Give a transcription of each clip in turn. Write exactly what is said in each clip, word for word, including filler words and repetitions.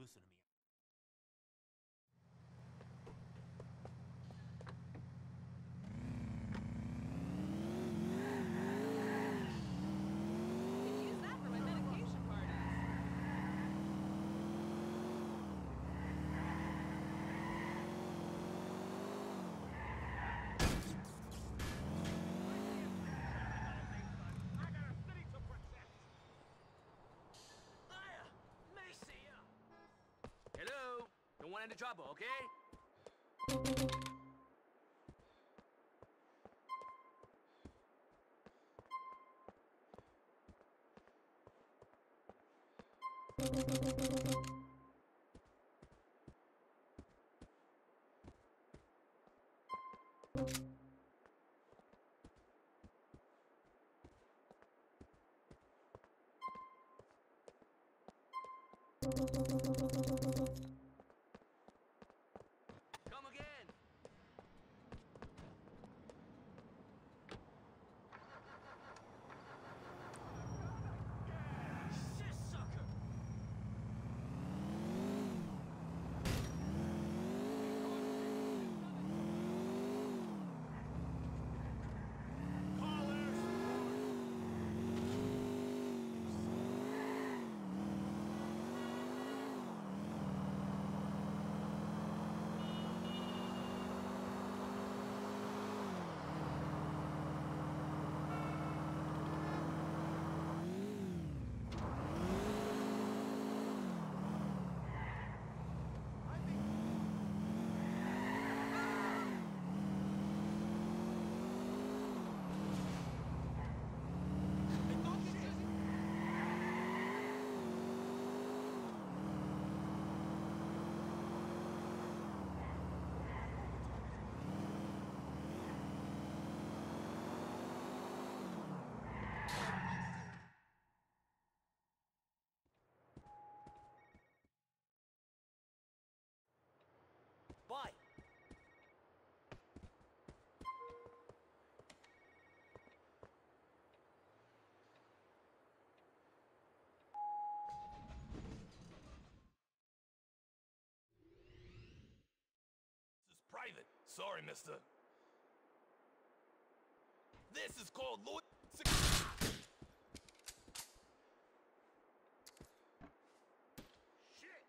listen to me. Could use that for my medication parties. I got a city to protect. Hiya, Macy. Hello. Don't want any trouble, okay? Come again. Shit, sucker. Bye. This is private. Sorry, mister. This is called Lord... Shit.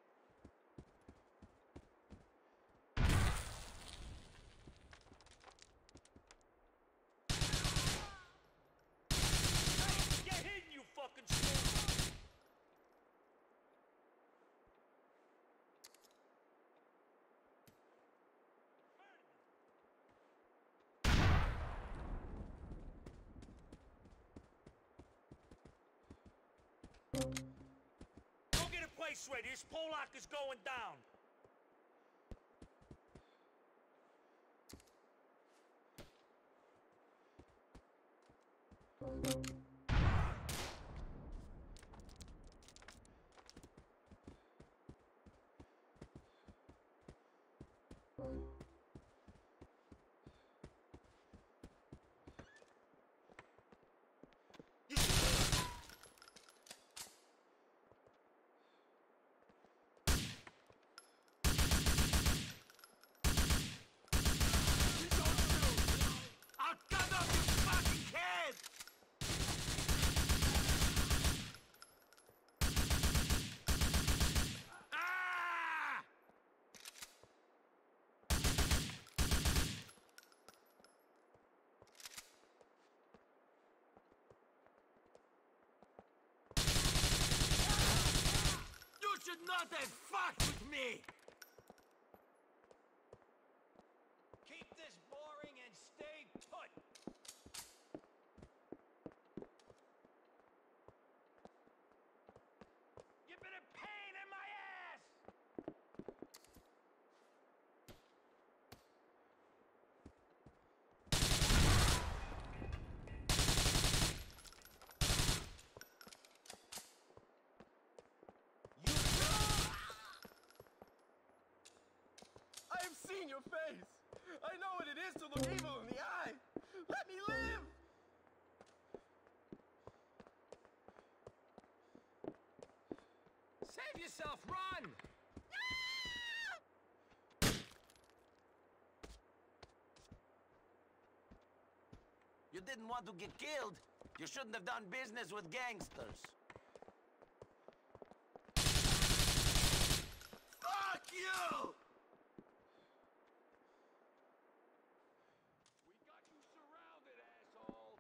Hey, get hidden, you fucking shit. Go get a place ready. This Polak is going down. You I'll gun up you fucking kid! Ah! You should not have fucked with me! Keep this boring and stay put! You've been a pain in my ass! You... I have seen your face. I know what it is to look evil in the eye. Let me live. Save yourself, run! you didn't want to get killed, you shouldn't have done business with gangsters. Fuck you! We got you surrounded, asshole!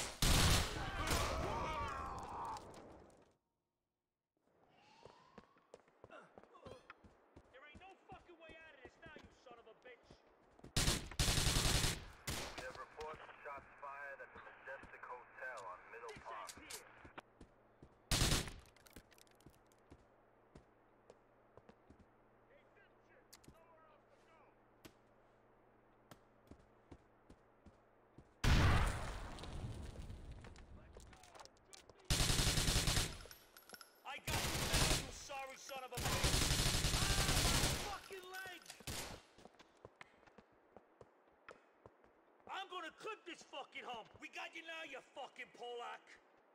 There ain't no fucking way out of this now, you son of a bitch! We have reports of shots fired at the Majestic Hotel on Middle Park. Here! Hey, dipshit! Nowhere else to go! I got you now, you sorry son of a bitch! Ah, my fucking leg! I'm gonna clip this fucking hump! We got you now, you fucking Polak!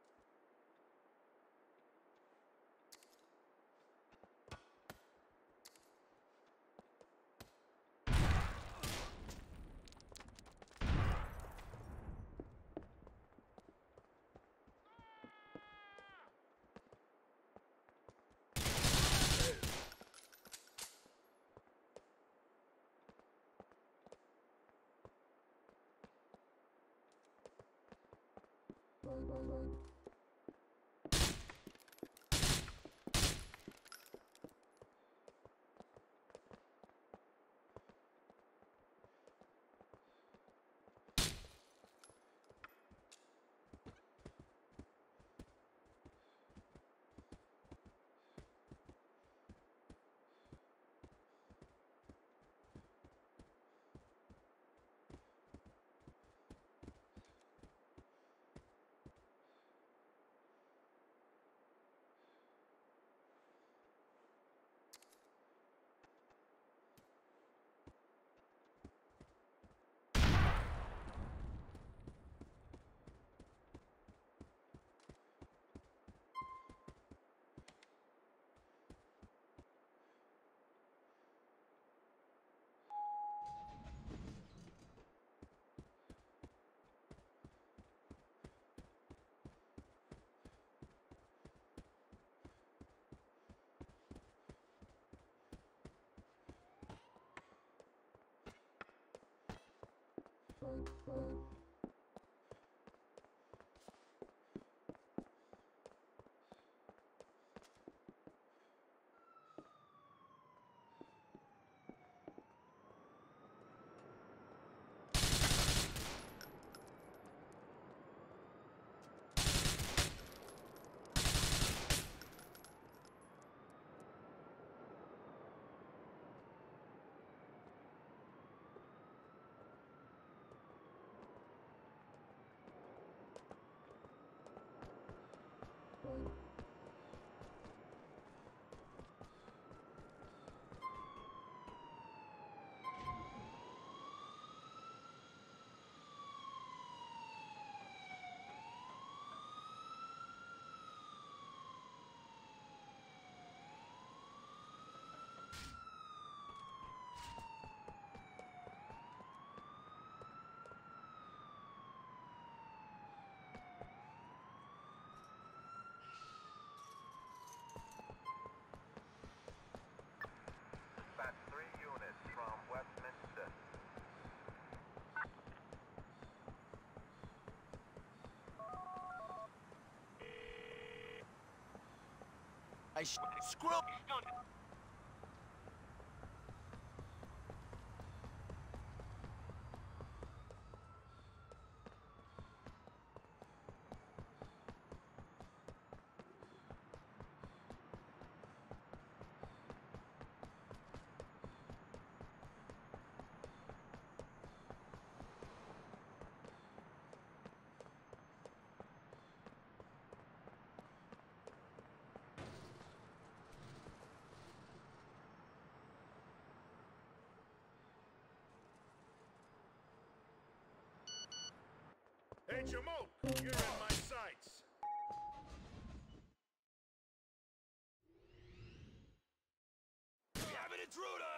Dispatch three units from Westminster. I sh- screw. Hey, Jamoke, you're in my sights. We have an intruder!